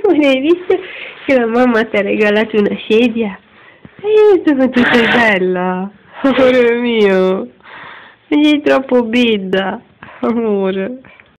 Amore, hai visto che la mamma ti ha regalato una sedia? E io sono tutta bella, amore mio. Sei troppo bidda, amore.